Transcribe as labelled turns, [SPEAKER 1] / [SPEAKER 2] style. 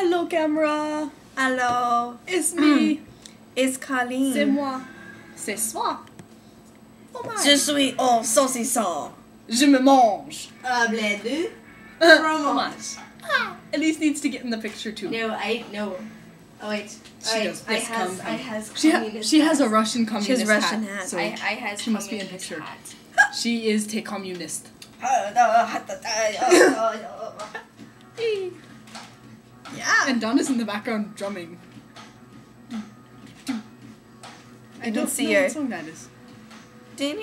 [SPEAKER 1] Hello, camera.
[SPEAKER 2] Hello.
[SPEAKER 1] It's me.
[SPEAKER 2] It's Colleen.
[SPEAKER 1] C'est moi. C'est soi. Oh my.
[SPEAKER 2] Je suis au saucisson.
[SPEAKER 1] Je me mange.
[SPEAKER 3] Bled.
[SPEAKER 1] Fromage. Elise needs to get in the picture too.
[SPEAKER 3] No. Oh wait.
[SPEAKER 1] She does. Yes, come.
[SPEAKER 3] She
[SPEAKER 1] has a Russian communist
[SPEAKER 2] She has Russian hat.
[SPEAKER 1] So
[SPEAKER 3] I has
[SPEAKER 1] she must be in
[SPEAKER 3] communist
[SPEAKER 1] picture.
[SPEAKER 3] hat.
[SPEAKER 1] She is te communist.
[SPEAKER 2] Yeah.
[SPEAKER 1] And Donna's in the background drumming.
[SPEAKER 2] I don't see
[SPEAKER 1] know
[SPEAKER 2] her.
[SPEAKER 1] what song that is.